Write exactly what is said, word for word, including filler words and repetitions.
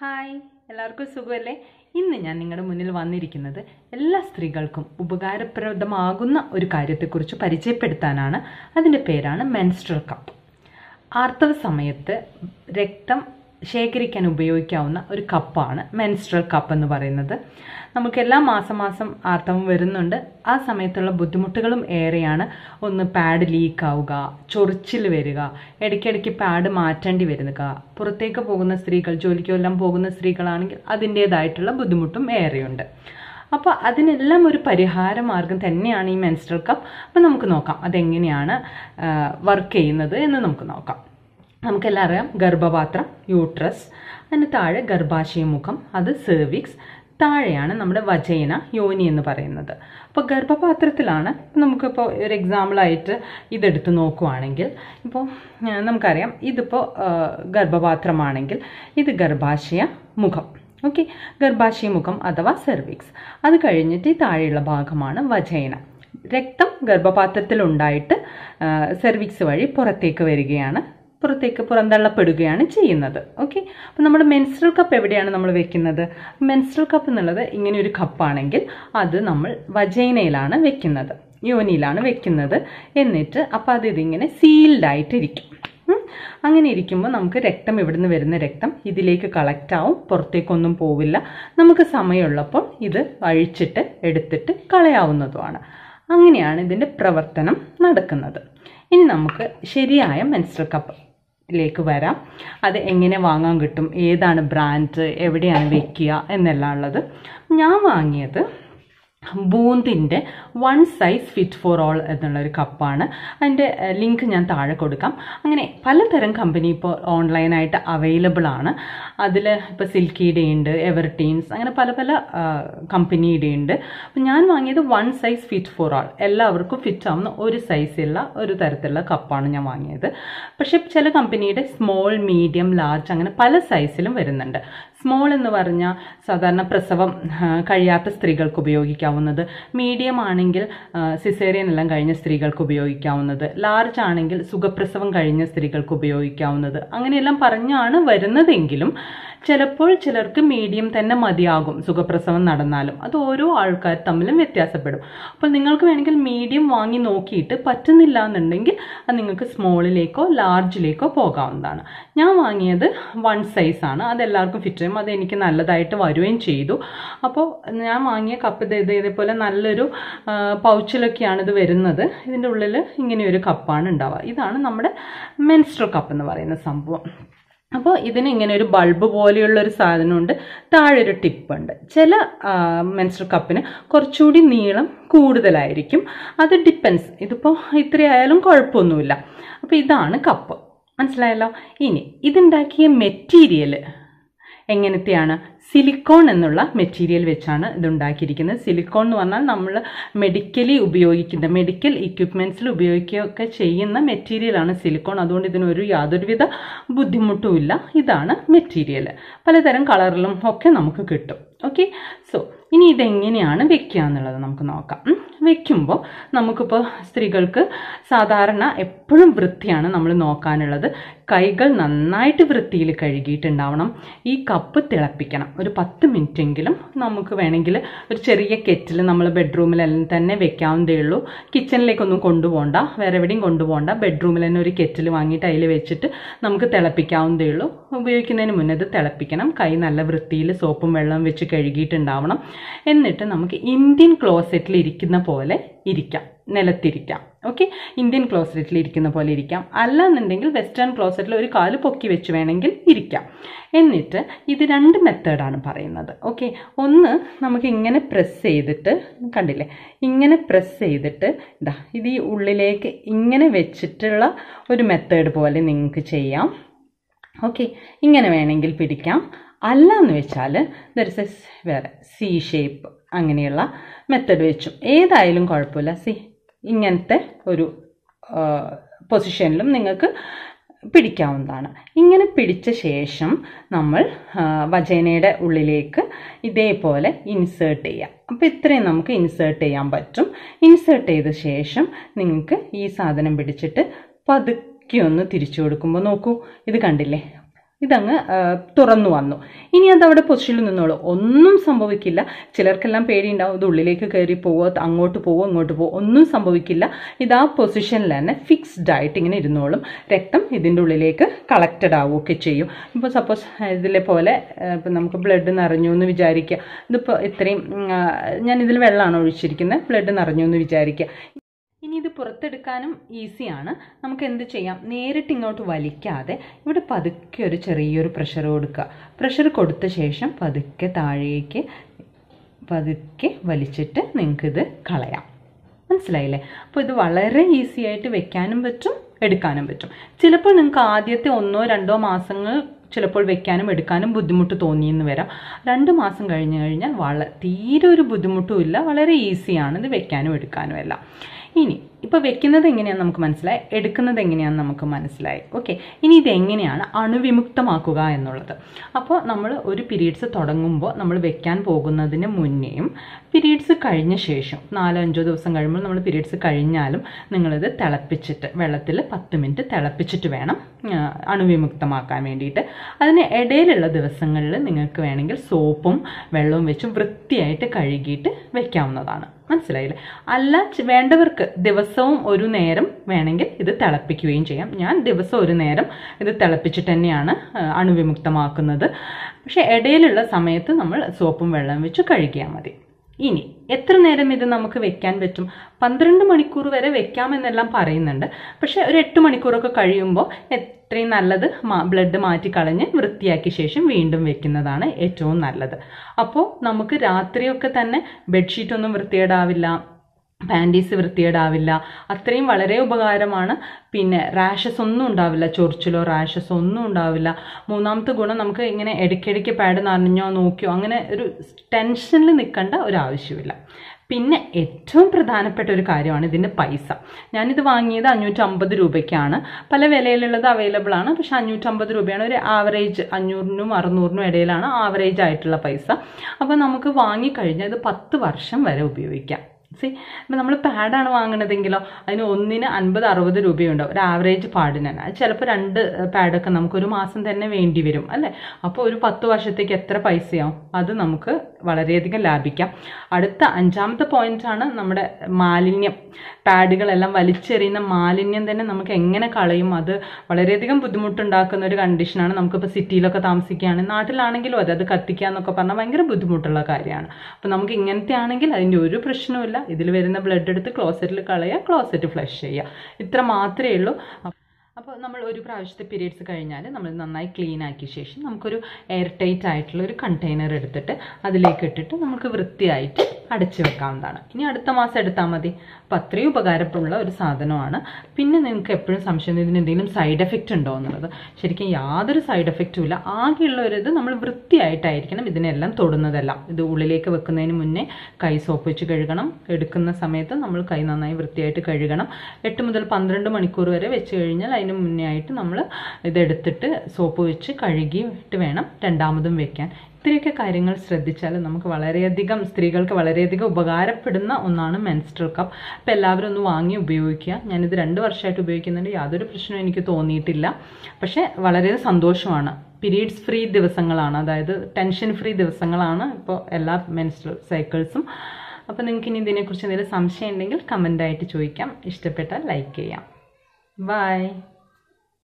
Hi, എല്ലാവർക്കും സുഖമല്ലേ? ഇന്ന് ഞാൻ നിങ്ങളുടെ മുന്നിൽ വന്നിരിക്കുന്നത് എല്ലാ സ്ത്രീകൾക്കും ഉപകാരപ്രദമാകുന്ന ഒരു കാര്യത്തെക്കുറിച്ച് പരിചയപ്പെടുത്താനാണ്. അതിൻ്റെ പേരാണ് മെൻസ്ട്രൽ കപ്പ്. ആർത്തവ സമയത്ത് രക്തം ശേഖരിക്കാൻ ഉപയോഗിക്കാവുന്ന ഒരു കപ്പാണ് മെൻസ്ട്രൽ കപ്പ് എന്ന് പറയുന്നത്. നമുക്ക് എല്ലാ മാസം മാസം ആർത്തവം വരുന്നുണ്ട്. ആ സമയത്തുള്ള ബുദ്ധിമുട്ടുകളും ഏറെയാണ്. ഒന്ന് പാഡ് ലീക്ക് ആവുക, ചൊറിച്ചിൽ വരിക, ഇടയ്ക്കിടയ്ക്ക് പാഡ് മാറ്റേണ്ടി വരുക. പുറത്തേക്ക് പോകുന്ന സ്ത്രീകൾ, ജോലിക്കെല്ലാം പോകുന്ന സ്ത്രീകളാണെങ്കിൽ അതിൻ്റേതായിട്ടുള്ള ബുദ്ധിമുട്ടും ഏറെയുണ്ട്. അപ്പോൾ അതിനെല്ലാം ഒരു പരിഹാര മാർഗം തന്നെയാണ് ഈ മെൻസ്ട്രൽ കപ്പ്. അപ്പം നമുക്ക് നോക്കാം അതെങ്ങനെയാണ് വർക്ക് ചെയ്യുന്നത് എന്ന് നമുക്ക് നോക്കാം. നമുക്കെല്ലാം അറിയാം, ഗർഭപാത്രം, യൂട്രസ്, അതിന് താഴെ ഗർഭാശയ മുഖം, അത് സെർവിക്സ്, താഴെയാണ് നമ്മുടെ വജൈന, യോനി എന്ന് പറയുന്നത്. അപ്പോൾ ഗർഭപാത്രത്തിലാണ്. നമുക്കിപ്പോൾ ഒരു എക്സാമ്പിളായിട്ട് ഇതെടുത്ത് നോക്കുവാണെങ്കിൽ, ഇപ്പോൾ നമുക്കറിയാം ഇതിപ്പോൾ ഗർഭപാത്രമാണെങ്കിൽ ഇത് ഗർഭാശയ മുഖം. ഓക്കെ, ഗർഭാശയ മുഖം അഥവാ സെർവിക്സ്. അത് കഴിഞ്ഞിട്ട് ഈ താഴെയുള്ള ഭാഗമാണ് വജൈന. രക്തം ഗർഭപാത്രത്തിലുണ്ടായിട്ട് സെർവിക്സ് വഴി പുറത്തേക്ക് വരികയാണ്, പുറത്തേക്ക് പുറന്തള്ളപ്പെടുകയാണ് ചെയ്യുന്നത്. ഓക്കെ, അപ്പം നമ്മുടെ മെൻസ്ട്രൽ കപ്പ് എവിടെയാണ് നമ്മൾ വെക്കുന്നത്? മെൻസ്ട്രൽ കപ്പ് എന്നുള്ളത് ഇങ്ങനെ ഒരു കപ്പാണെങ്കിൽ അത് നമ്മൾ വജൈനയിലാണ് വെക്കുന്നത്, യോനിയിലാണ് വെക്കുന്നത്. എന്നിട്ട് അപ്പം അത് ഇതിങ്ങനെ സീൽഡായിട്ടിരിക്കും. അങ്ങനെ ഇരിക്കുമ്പോൾ നമുക്ക് രക്തം ഇവിടുന്ന് വരുന്ന രക്തം ഇതിലേക്ക് കളക്റ്റ് ആവും, പുറത്തേക്കൊന്നും പോവില്ല. നമുക്ക് സമയമുള്ളപ്പോൾ ഇത് അഴിച്ചിട്ട് എടുത്തിട്ട് കളയാവുന്നതുമാണ്. അങ്ങനെയാണ് ഇതിൻ്റെ പ്രവർത്തനം നടക്കുന്നത്. ഇനി നമുക്ക് ശരിയായ മെൻസ്ട്രൽ കപ്പ് ലേക്ക് വരാം. അത് എങ്ങനെ വാങ്ങാൻ കിട്ടും, ഏതാണ് ബ്രാൻഡ്, എവിടെയാണ് വെക്കുക എന്നെല്ലാം ഉള്ളത്. ഞാൻ വാങ്ങിയത് ബൂന്തിൻ്റെ one size fit for all എന്നുള്ളൊരു കപ്പാണ്. അതിൻ്റെ ലിങ്ക് ഞാൻ താഴെ കൊടുക്കാം. അങ്ങനെ പലതരം കമ്പനി ഇപ്പോൾ ഓൺലൈനായിട്ട് അവൈലബിൾ ആണ്. അതിൽ ഇപ്പോൾ സിൽക്കിയുടെ ഉണ്ട്, എവർടീൻസ്, അങ്ങനെ പല പല കമ്പനിയുടെ ഉണ്ട്. അപ്പം ഞാൻ വാങ്ങിയത് one size fit for all, എല്ലാവർക്കും ഫിറ്റ് ആവുന്ന ഒരു സൈസുള്ള ഒരു തരത്തിലുള്ള കപ്പാണ് ഞാൻ വാങ്ങിയത്. പക്ഷേ ചില കമ്പനിയുടെ സ്മോൾ, മീഡിയം, ലാർജ് അങ്ങനെ പല സൈസിലും വരുന്നുണ്ട്. സ്മോൾ എന്ന് പറഞ്ഞാൽ സാധാരണ പ്രസവം കഴിയാത്ത സ്ത്രീകൾക്ക് ഉപയോഗിക്കാവുന്നത്, മീഡിയം ആണെങ്കിൽ സിസേറിയൻ എല്ലാം കഴിഞ്ഞ സ്ത്രീകൾക്ക് ഉപയോഗിക്കാവുന്നത്, ലാർജ് ആണെങ്കിൽ സുഖപ്രസവം കഴിഞ്ഞ സ്ത്രീകൾക്ക് ഉപയോഗിക്കാവുന്നത്, അങ്ങനെയെല്ലാം പറഞ്ഞാണ് വരുന്നതെങ്കിലും ചിലപ്പോൾ ചിലർക്ക് മീഡിയം തന്നെ മതിയാകും സുഖപ്രസവം നടന്നാലും. അത് ഓരോ ആൾക്കാർ തമ്മിലും വ്യത്യാസപ്പെടും. അപ്പോൾ നിങ്ങൾക്ക് വേണമെങ്കിൽ മീഡിയം വാങ്ങി നോക്കിയിട്ട് പറ്റുന്നില്ല എന്നുണ്ടെങ്കിൽ അത് നിങ്ങൾക്ക് സ്മോളിലേക്കോ ലാർജിലേക്കോ പോകാവുന്നതാണ്. ഞാൻ വാങ്ങിയത് വൺ സൈസാണ്. അതെല്ലാവർക്കും ഫിറ്റ് ചെയ്യും, അത് എനിക്ക് നല്ലതായിട്ട് വരികയും ചെയ്തു. അപ്പോൾ ഞാൻ വാങ്ങിയ കപ്പ് ഇത് ഇതേപോലെ നല്ലൊരു പൗച്ചിലൊക്കെയാണ് ഇത് വരുന്നത്. ഇതിൻ്റെ ഉള്ളിൽ ഇങ്ങനെയൊരു കപ്പാണ് ഉണ്ടാവുക. ഇതാണ് നമ്മുടെ മെൻസ്ട്രൽ കപ്പ് എന്ന് പറയുന്ന സംഭവം. അപ്പോൾ ഇതിന് ഇങ്ങനെ ഒരു ബൾബ് പോലെയുള്ളൊരു സാധനമുണ്ട്, താഴെ ഒരു ടിപ്പുണ്ട്. ചില മെൻസ്ട്രൽ കപ്പിന് കുറച്ചുകൂടി നീളം കൂടുതലായിരിക്കും. അത് ഡിപ്പെൻസ്. ഇതിപ്പോൾ ഇത്രയായാലും കുഴപ്പമൊന്നുമില്ല. അപ്പോൾ ഇതാണ് കപ്പ്, മനസ്സിലായല്ലോ. ഇനി ഇതുണ്ടാക്കിയ മെറ്റീരിയൽ എങ്ങനത്തെയാണ്? സിലിക്കോൺ എന്നുള്ള മെറ്റീരിയൽ വെച്ചാണ് ഇതുണ്ടാക്കിയിരിക്കുന്നത്. സിലിക്കോൺ എന്ന് പറഞ്ഞാൽ നമ്മൾ മെഡിക്കലി ഉപയോഗിക്കുന്ന, മെഡിക്കൽ ഇക്വിപ്മെൻറ്റ്സിൽ ഉപയോഗിക്കുകയൊക്കെ ചെയ്യുന്ന മെറ്റീരിയലാണ് സിലിക്കോൺ. അതുകൊണ്ട് ഇതിനൊരു യാതൊരുവിധ ബുദ്ധിമുട്ടുമില്ല. ഇതാണ് മെറ്റീരിയൽ. പലതരം കളറിലും ഒക്കെ നമുക്ക് കിട്ടും. ഓക്കെ, സോ ഇനി ഇതെങ്ങനെയാണ് വെക്കുക എന്നുള്ളത് നമുക്ക് നോക്കാം. വെക്കുമ്പോൾ നമുക്കിപ്പോൾ സ്ത്രീകൾക്ക് സാധാരണ എപ്പോഴും വൃത്തിയാണ് നമ്മൾ നോക്കാനുള്ളത്. കൈകൾ നന്നായിട്ട് വൃത്തിയിൽ കഴുകിയിട്ടുണ്ടാവണം. ഈ കപ്പ് തിളപ്പിക്കണം ഒരു പത്ത് മിനിറ്റെങ്കിലും. നമുക്ക് വേണമെങ്കിൽ ഒരു ചെറിയ കെറ്റിൽ നമ്മൾ ബെഡ്റൂമിലെല്ലാം തന്നെ വെക്കാവുന്നതേ ഉള്ളൂ. കിച്ചണിലേക്കൊന്നും കൊണ്ടുപോകണ്ട, വേറെ എവിടെയും കൊണ്ടുപോകണ്ട. ബെഡ്റൂമിൽ തന്നെ ഒരു കെറ്റിൽ വാങ്ങിയിട്ട് അതിൽ വെച്ചിട്ട് നമുക്ക് തിളപ്പിക്കാവുന്നതേ ഉള്ളൂ. ഉപയോഗിക്കുന്നതിന് മുന്നേ ഇത് തിളപ്പിക്കണം. കൈ നല്ല വൃത്തിയിൽ സോപ്പും വെള്ളവും വെച്ച് കഴുകിയിട്ടുണ്ടാവണം. എന്നിട്ട് നമുക്ക് ഇന്ത്യൻ ക്ലോസറ്റിൽ ഇരിക്കുന്ന പോലെ ഇരിക്കാം, നിലത്തിരിക്കാം. ഓക്കെ, ഇന്ത്യൻ ക്ലോസറ്റിൽ ഇരിക്കുന്ന പോലെ ഇരിക്കാം. അല്ലാന്നുണ്ടെങ്കിൽ വെസ്റ്റേൺ ക്ലോസറ്റിൽ ഒരു കാല് പൊക്കി വെച്ച് വേണമെങ്കിൽ ഇരിക്കാം. എന്നിട്ട് ഇത് രണ്ട് മെത്തേഡാണ് പറയുന്നത്. ഓക്കെ, ഒന്ന് നമുക്ക് ഇങ്ങനെ പ്രസ് ചെയ്തിട്ട്, കണ്ടില്ലേ, ഇങ്ങനെ പ്രസ് ചെയ്തിട്ട് ഇതാ ഇത് ഈ ഉള്ളിലേക്ക് ഇങ്ങനെ വെച്ചിട്ടുള്ള ഒരു മെത്തേഡ് പോലെ നിങ്ങൾക്ക് ചെയ്യാം. ഓക്കെ, ഇങ്ങനെ വേണമെങ്കിൽ പിടിക്കാം. അല്ല എന്ന് വെച്ചാൽ ദർസ് വേറെ സി ഷേപ്പ് അങ്ങനെയുള്ള മെത്തേഡ് വെച്ചും ഏതായാലും കുഴപ്പമില്ല. സി ഇങ്ങനത്തെ ഒരു പൊസിഷനിലും നിങ്ങൾക്ക് പിടിക്കാവുന്നതാണ്. ഇങ്ങനെ പിടിച്ച ശേഷം നമ്മൾ വജൈനയുടെ ഉള്ളിലേക്ക് ഇതേപോലെ ഇൻസേർട്ട് ചെയ്യാം. അപ്പോൾ ഇത്രയും നമുക്ക് ഇൻസേർട്ട് ചെയ്യാൻ പറ്റും. ഇൻസേർട്ട് ചെയ്ത ശേഷം നിങ്ങൾക്ക് ഈ സാധനം പിടിച്ചിട്ട് പതുക്കെ ഒന്ന് തിരിച്ചു കൊടുക്കുമ്പോൾ നോക്കൂ, ഇത് കണ്ടില്ലേ, ഇതങ്ങ് തുറന്നു വന്നു. ഇനി അത് അവിടെ പൊസിഷനിൽ നിന്നോളൂ, ഒന്നും സംഭവിക്കില്ല. ചിലർക്കെല്ലാം പേടിയുണ്ടാവും, ഇത് ഉള്ളിലേക്ക് കയറി പോവോ, അങ്ങോട്ട് പോവോ ഇങ്ങോട്ട് പോവോ, ഒന്നും സംഭവിക്കില്ല. ഇത് ആ പൊസിഷനിൽ തന്നെ ഫിക്സ്ഡ് ആയിട്ട് ഇങ്ങനെ ഇരുന്നോളും. രക്തം ഇതിൻ്റെ ഉള്ളിലേക്ക് കളക്റ്റഡ് ആവുകയൊക്കെ ചെയ്യും. ഇപ്പോൾ സപ്പോസ് ഇതിലെ പോലെ ഇപ്പം നമുക്ക് ബ്ലഡ് നിറഞ്ഞു എന്ന് വിചാരിക്കുക. ഇതിപ്പോൾ ഇത്രയും ഞാൻ ഇതിൽ വെള്ളമാണ് ഒഴിച്ചിരിക്കുന്നത്, ബ്ലഡ് നിറഞ്ഞു എന്ന് വിചാരിക്കുക. ഇനി ഇത് പുറത്തെടുക്കാനും ഈസിയാണ്. നമുക്ക് എന്ത് ചെയ്യാം, നേരിട്ട് ഇങ്ങോട്ട് വലിക്കാതെ ഇവിടെ പതുക്കെ ഒരു ചെറിയൊരു പ്രഷർ കൊടുക്കുക. പ്രഷർ കൊടുത്ത ശേഷം പതുക്കെ താഴേക്ക് പതുക്കെ വലിച്ചിട്ട് നിങ്ങൾക്കിത് കളയാം. മനസ്സിലായില്ലേ? അപ്പോൾ ഇത് വളരെ ഈസി ആയിട്ട് വെക്കാനും പറ്റും എടുക്കാനും പറ്റും. ചിലപ്പോൾ നിങ്ങൾക്ക് ആദ്യത്തെ ഒന്നോ രണ്ടോ മാസങ്ങൾ ചിലപ്പോൾ വെക്കാനും എടുക്കാനും ബുദ്ധിമുട്ട് തോന്നിയെന്ന് വരാം. രണ്ട് മാസം കഴിഞ്ഞ് കഴിഞ്ഞാൽ വള തീരെ ഒരു ബുദ്ധിമുട്ടും ഇല്ല, വളരെ ഈസിയാണ് ഇത് വെക്കാനും എടുക്കാനും എല്ലാം. ഇനി ഇപ്പോൾ വെക്കുന്നത് എങ്ങനെയാണെന്ന് നമുക്ക് മനസ്സിലായി, എടുക്കുന്നത് എങ്ങനെയാണെന്ന് നമുക്ക് മനസ്സിലായി. ഓക്കെ, ഇനി ഇതെങ്ങനെയാണ് അണുവിമുക്തമാക്കുക എന്നുള്ളത്. അപ്പോൾ നമ്മൾ ഒരു പീരീഡ്സ് തുടങ്ങുമ്പോൾ നമ്മൾ വെക്കാൻ പോകുന്നതിന് മുന്നേയും പീരീഡ്സ് കഴിഞ്ഞ ശേഷം നാലോ അഞ്ചോ ദിവസം കഴിയുമ്പോൾ നമ്മൾ പീരീഡ്സ് കഴിഞ്ഞാലും നിങ്ങളിത് തിളപ്പിച്ചിട്ട് വെള്ളത്തിൽ പത്ത് മിനിറ്റ് തിളപ്പിച്ചിട്ട് വേണം അണുവിമുക്തമാക്കാൻ വേണ്ടിയിട്ട്. അതിന് ഇടയിലുള്ള ദിവസങ്ങളിൽ നിങ്ങൾക്ക് വേണമെങ്കിൽ സോപ്പും വെള്ളവും വെച്ച് വൃത്തിയായിട്ട് കഴുകിയിട്ട് വെക്കാവുന്നതാണ്. മനസ്സിലായില്ലേ? അല്ല വേണ്ടവർക്ക് ദിവസവും ഒരു നേരം വേണമെങ്കിൽ ഇത് തിളപ്പിക്കുകയും ചെയ്യാം. ഞാൻ ദിവസം ഒരു നേരം ഇത് തിളപ്പിച്ചിട്ട് തന്നെയാണ് അണുവിമുക്തമാക്കുന്നത്. പക്ഷെ ഇടയിലുള്ള സമയത്ത് നമ്മൾ സോപ്പും വെള്ളം വെച്ച് കഴുകിയാൽ മതി. ഇനി എത്ര നേരം ഇത് നമുക്ക് വെക്കാൻ പറ്റും? പന്ത്രണ്ട് മണിക്കൂർ വരെ വെക്കാമെന്നെല്ലാം പറയുന്നുണ്ട്. പക്ഷെ ഒരു എട്ട് മണിക്കൂറൊക്കെ കഴിയുമ്പോൾ എത്രയും നല്ലത് ബ്ലഡ് മാറ്റിക്കളഞ്ഞ് വൃത്തിയാക്കിയ ശേഷം വീണ്ടും വെക്കുന്നതാണ് ഏറ്റവും നല്ലത്. അപ്പോൾ നമുക്ക് രാത്രിയൊക്കെ തന്നെ ബെഡ്ഷീറ്റ് ഒന്നും വൃത്തികേടാവില്ല, പാൻറ്റീസ് വൃത്തികേടാവില്ല. അത്രയും വളരെ ഉപകാരമാണ്. പിന്നെ റാഷസ് ഒന്നും ഉണ്ടാവില്ല, ചൊറിച്ചിലോ റാഷസോ ഒന്നും ഉണ്ടാവില്ല. മൂന്നാമത്തെ ഗുണം, നമുക്ക് ഇങ്ങനെ ഇടയ്ക്കിടയ്ക്ക് പാഡ് നനഞ്ഞോ നോക്കിയോ അങ്ങനെ ഒരു ടെൻഷനിൽ നിൽക്കേണ്ട ഒരാവശ്യമില്ല. പിന്നെ ഏറ്റവും പ്രധാനപ്പെട്ട ഒരു കാര്യമാണ് ഇതിൻ്റെ പൈസ. ഞാനിത് വാങ്ങിയത് അഞ്ഞൂറ്റമ്പത് രൂപയ്ക്കാണ്. പല വിലയിലുള്ളത് അവൈലബിൾ ആണ്, പക്ഷെ അഞ്ഞൂറ്റമ്പത് രൂപയാണ് ഒരു ആവറേജ്. അഞ്ഞൂറിനും അറുന്നൂറിനും ഇടയിലാണ് ആവറേജ് ആയിട്ടുള്ള പൈസ. അപ്പോൾ നമുക്ക് വാങ്ങിക്കഴിഞ്ഞാൽ ഇത് പത്ത് വർഷം വരെ ഉപയോഗിക്കാം. സി, ഇപ്പം നമ്മൾ പാഡാണ് വാങ്ങണതെങ്കിലോ അതിന് ഒന്നിന് അൻപത് അറുപത് രൂപയുണ്ടാവും ഒരു ആവറേജ് പാഡിന് തന്നെ. അത് ചിലപ്പോൾ രണ്ട് പാഡൊക്കെ നമുക്കൊരു മാസം തന്നെ വേണ്ടി വരും അല്ലേ? അപ്പോൾ ഒരു പത്ത് വർഷത്തേക്ക് എത്ര പൈസയാവും? അത് നമുക്ക് വളരെയധികം ലാഭിക്കാം. അടുത്ത അഞ്ചാമത്തെ പോയിന്റാണ് നമ്മുടെ മാലിന്യം. പാഡുകളെല്ലാം വലിച്ചെറിയുന്ന മാലിന്യം തന്നെ നമുക്ക് എങ്ങനെ കളയും? അത് വളരെയധികം ബുദ്ധിമുട്ടുണ്ടാക്കുന്ന ഒരു കണ്ടീഷനാണ്. നമുക്കിപ്പോൾ സിറ്റിയിലൊക്കെ താമസിക്കുകയാണെങ്കിൽ, നാട്ടിലാണെങ്കിലും അതെ, അത് കത്തിക്കുക എന്നൊക്കെ പറഞ്ഞാൽ ഭയങ്കര ബുദ്ധിമുട്ടുള്ള കാര്യമാണ്. അപ്പോൾ നമുക്ക് ഇങ്ങനത്തെ ആണെങ്കിൽ അതിൻ്റെ ഒരു പ്രശ്നവുമില്ല. ഇതിൽ വരുന്ന ബ്ലഡ് എടുത്ത് ക്ലോസറ്റിൽ കളയുക, ക്ലോസറ്റ് ഫ്ലഷ് ചെയ്യുക, ഇത്ര മാത്രമേ ഉള്ളൂ. അപ്പോൾ നമ്മൾ ഒരു പ്രാവശ്യത്തെ പീരീഡ്സ് കഴിഞ്ഞാൽ നമ്മൾ നന്നായി ക്ലീൻ ആക്കിയ ശേഷം നമുക്കൊരു എയർ ടൈറ്റ് ആയിട്ടുള്ള ഒരു കണ്ടെയ്നർ എടുത്തിട്ട് അതിലേക്ക് ഇട്ടിട്ട് നമുക്ക് വൃത്തിയായിട്ട് അടച്ചു വെക്കാവുന്നതാണ്. ഇനി അടുത്ത മാസം എടുത്താൽ മതി. അപ്പോൾ അത്രയും ഉപകാരമുള്ള ഒരു സാധനമാണ്. പിന്നെ നിങ്ങൾക്ക് എപ്പോഴും സംശയം ഇതിന് എന്തെങ്കിലും സൈഡ് എഫക്റ്റ് ഉണ്ടോ എന്നുള്ളത്. ശരിക്കും യാതൊരു സൈഡ് എഫക്റ്റും ഇല്ല. ആകെയുള്ള ഒരു ഇത് നമ്മൾ വൃത്തിയായിട്ടായിരിക്കണം ഇതിനെല്ലാം തൊടുന്നതെല്ലാം. ഇത് ഉള്ളിലേക്ക് വെക്കുന്നതിന് മുന്നേ കൈ സോപ്പ് വെച്ച് കഴുകണം. എടുക്കുന്ന സമയത്ത് നമ്മൾ കൈ നന്നായി വൃത്തിയായിട്ട് കഴുകണം. എട്ട് മുതൽ പന്ത്രണ്ട് മണിക്കൂർ വരെ വെച്ച് കഴിഞ്ഞാൽ അതിന് മുന്നേ ആയിട്ട് നമ്മൾ ഇതെടുത്തിട്ട് സോപ്പ് വെച്ച് കഴുകിയിട്ട് വേണം രണ്ടാമതും വെക്കാൻ. ഇത്രയൊക്കെ കാര്യങ്ങൾ ശ്രദ്ധിച്ചാൽ നമുക്ക് വളരെയധികം സ്ത്രീകൾക്ക് വളരെയധികം ഉപകാരപ്പെടുന്ന ഒന്നാണ് മെൻസ്ട്രൽ കപ്പ്. അപ്പോൾ എല്ലാവരും ഒന്ന് വാങ്ങി ഉപയോഗിക്കുക. ഞാനിത് രണ്ട് വർഷമായിട്ട് ഉപയോഗിക്കുന്നുണ്ട്, യാതൊരു പ്രശ്നവും എനിക്ക് തോന്നിയിട്ടില്ല. പക്ഷേ വളരെ സന്തോഷമാണ്. പീരീഡ്സ് ഫ്രീ ദിവസങ്ങളാണ്, അതായത് ടെൻഷൻ ഫ്രീ ദിവസങ്ങളാണ് ഇപ്പോൾ എല്ലാ മെൻസ്ട്രൽ സൈക്കിൾസും. അപ്പോൾ നിങ്ങൾക്ക് ഇനി ഇതിനെക്കുറിച്ച് എന്തെങ്കിലും സംശയം ഉണ്ടെങ്കിൽ കമൻ്റായിട്ട് ചോദിക്കാം. ഇഷ്ടപ്പെട്ടാൽ ലൈക്ക് ചെയ്യാം. ബൈ.